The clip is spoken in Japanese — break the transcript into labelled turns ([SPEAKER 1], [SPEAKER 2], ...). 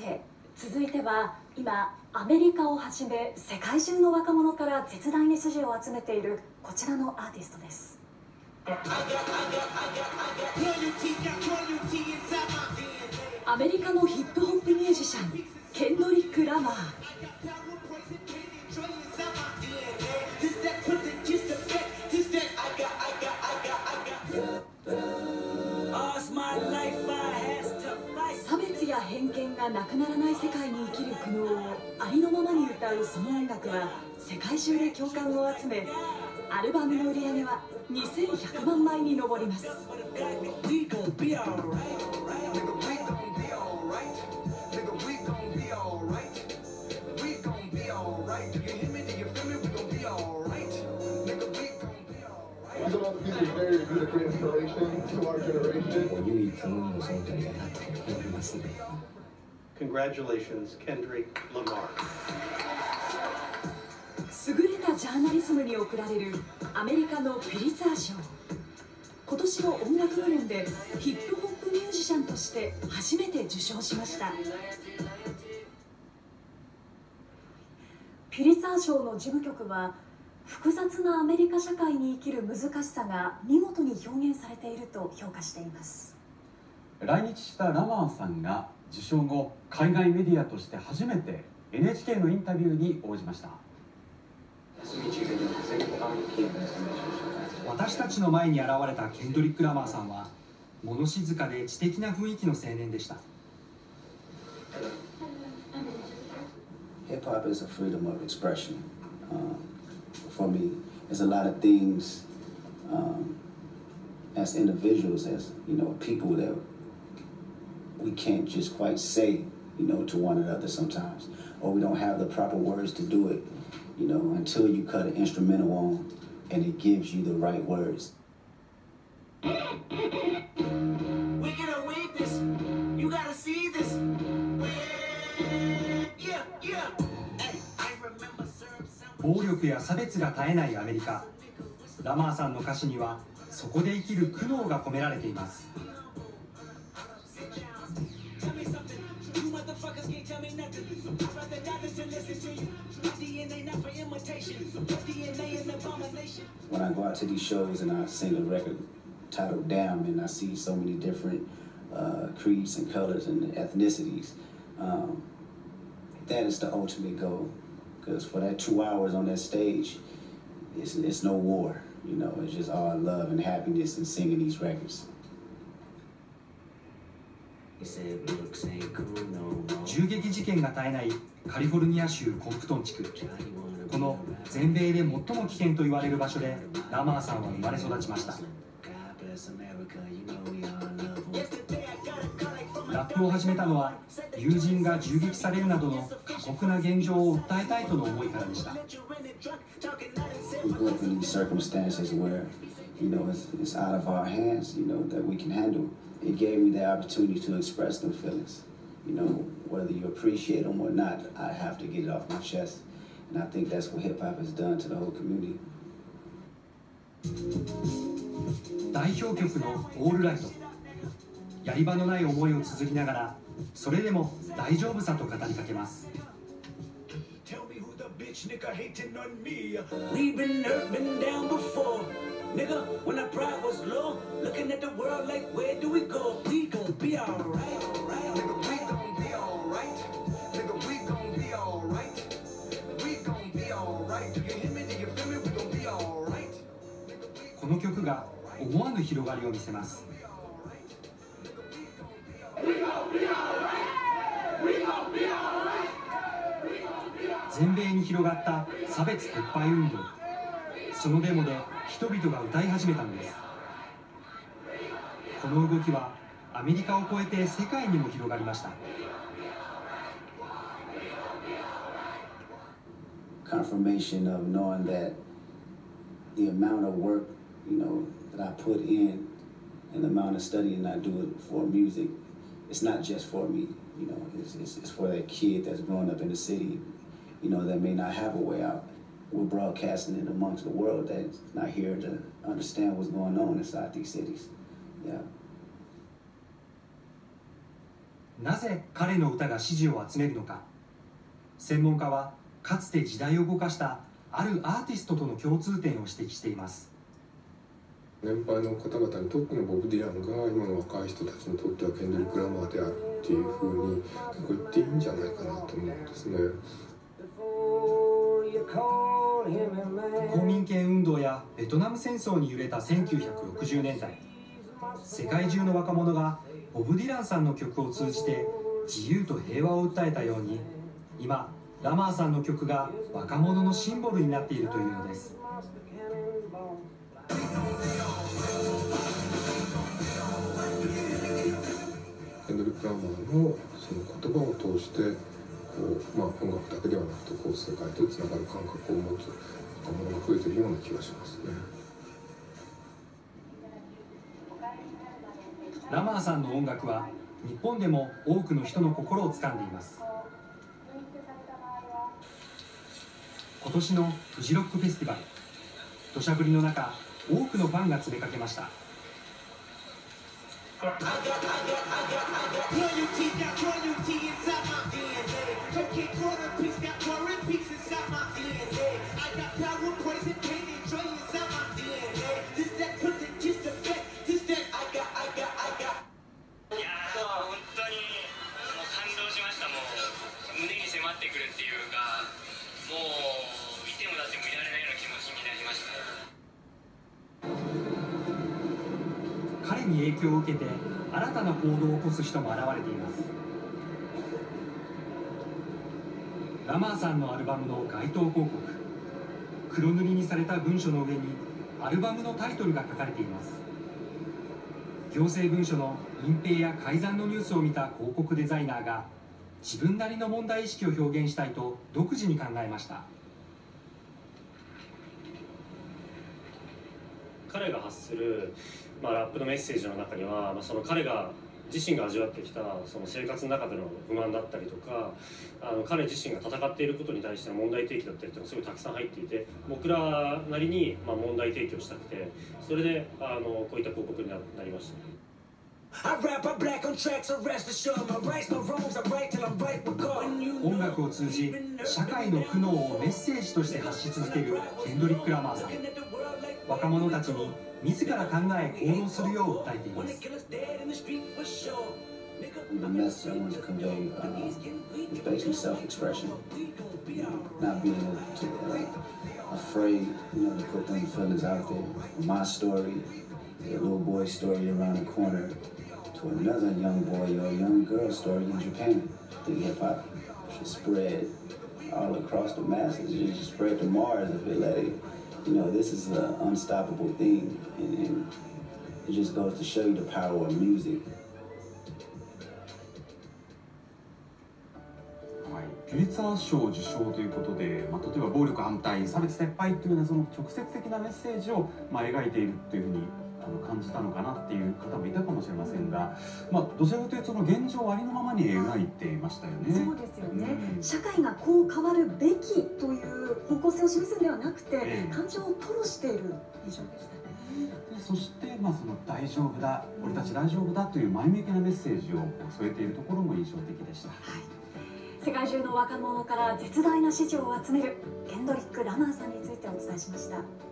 [SPEAKER 1] て続いては今アメリカをはじめ世界中の若者から絶大に支持を集めているこちらのアーティストです。アメリカのヒップホップミュージシャンケンドリック・ラマー。差別や偏見がなくならない世界に生きる苦悩をありのままに歌うその音楽は世界中で共感を集め、アルバムの売り上げは2100万枚に上ります。
[SPEAKER 2] Congratulations, Kendrick Lamar.
[SPEAKER 1] 優れたジャーナリズムに贈られるアメリカのピュリツァー賞。今年の音楽部門でヒップホップミュージシャンとして初めて受賞しました。ピュリツァー賞の事務局は複雑なアメリカ社会に生きる難しさが見事に表現されていると評価しています。
[SPEAKER 3] 来日したラマーさんが受賞後、海外メディアとして初めて NHK のインタビューに応じました。
[SPEAKER 4] 私たちの前に現れたケンドリック・ラマーさんは物静かで知的な雰囲気の青年でした。
[SPEAKER 5] Hip hop is a freedom of expression. For me, there's a lot of things as individuals, as people that we can't just quite say, to one another sometimes, or we don't have the proper words to do it, until you cut an instrumental on and it gives you the right words. You gotta see this. Yeah.
[SPEAKER 4] 暴力や差別が絶えないアメリカ。ラマーさんの歌詞にはそこで生きる苦悩が込められています。
[SPEAKER 5] When I go out to these shows and I sing a record titled Damn, and I see so many different creeds and colors and ethnicities, that is the ultimate goal. Because for that 2 hours on that stage, it's no war, it's just all love and happiness and singing these records.
[SPEAKER 4] 銃撃事件が絶えないカリフォルニア州コンプトン地区。この全米で最も危険と言われる場所でラマーさんは生まれ育ちました。ラップを始めたのは友人が銃撃されるなどの過酷な現状を訴えたいとの思いからでした。
[SPEAKER 5] We grew up in these circumstances where, it's out of our hands, that we can handle. It gave me the opportunity to express them feelings. Whether you appreciate them or not, I have to get it off my chest. And I think that's what hip hop has done to the whole community.
[SPEAKER 4] 代表曲のオールライト。やり場のない思いを綴りながら、それでも大丈夫さと語りかけます。この曲が思わぬ広がりを見せます。全米に広がった差別撤廃運動。そのデモで人々が歌い始めたのです。この動きはアメリカを越えて世界にも広がりました。
[SPEAKER 5] Confirmation of knowing that the amount of work, that I put in and the amount of studying I do for music, it's not just for me, it's for that kid that's growing up in the city, that may not have a way out. We're broadcasting it amongst the world that's not here to understand what's going on inside these cities. Yeah.
[SPEAKER 4] なぜ彼の歌が支持を集めるのか。専門家はかつて時代を動かしたあるアーティストとの共通点を指摘しています。
[SPEAKER 6] 年配の方々にとってのボブ・ディランが今の若い人たちにとってはケンドリック・ラマーであるっていうふうに結構言っていいんじゃないかなと思うんですね。
[SPEAKER 4] 公民権運動やベトナム戦争に揺れた1960年代、世界中の若者がボブ・ディランさんの曲を通じて自由と平和を訴えたように、今ラマーさんの曲が若者のシンボルになっているというのです。
[SPEAKER 6] ケンドリック・ラマーのその言葉を通して音楽だけではなくて世界とつながる感覚を持つ若者が増えているような気がしますね。
[SPEAKER 4] ラマーさんの音楽は日本でも多くの人の心を掴んでいます。今年のフジロックフェスティバル、土砂降りの中、多くのファンが詰めかけました。
[SPEAKER 7] 胸に迫ってくるっていうか、もういても立ってもいられないような気持ちになりました。
[SPEAKER 4] 彼に影響を受けて新たな行動を起こす人も現れています。ラマーさんのアルバムの街頭広告、黒塗りにされた文書の上にアルバムのタイトルが書かれています。行政文書の隠蔽や改ざんのニュースを見た広告デザイナーが自分なりの問題意識を表現したいと独自に考えました。
[SPEAKER 8] 彼が発する、ラップのメッセージの中には、その彼が自身が味わってきたその生活の中での不満だったりとか、彼自身が戦っていることに対しての問題提起だったりというのがすごいたくさん入っていて、僕らなりに問題提起をしたくて、それでこういった広告になりました。
[SPEAKER 4] 音楽を通じ社会の苦悩をメッセージとして発し続けるケンドリック・ラマーさん。若者たちに自ら考え行動するよう訴えています。
[SPEAKER 5] The message I want to convey is basically self-expression, not being afraid, to put them feelings out there. My story, a little boy's story around the corner, to another young boy or young girl's story in Japan. I think hip-hop should spread all across the masses. It should spread to Mars if it let it. This is an unstoppable thing, and it just goes to show you the power of music.
[SPEAKER 3] ピュリツァー賞受賞ということで、例えば暴力反対、差別撤廃というようなその直接的なメッセージを描いているというふうに感じたのかなっていう方もいたかもしれませんが、どちらかというとその現状をありのままに描いていましたよね。
[SPEAKER 1] そうですよね、社会がこう変わるべきという方向性を示すんではなくて、感情を吐露している印象でしたね。
[SPEAKER 3] そしてその大丈夫だ、俺たち大丈夫だという前向きなメッセージを添えているところも印象的でした。
[SPEAKER 1] 世界中の若者から絶大な支持を集めるケンドリック・ラマーさんについてお伝えしました。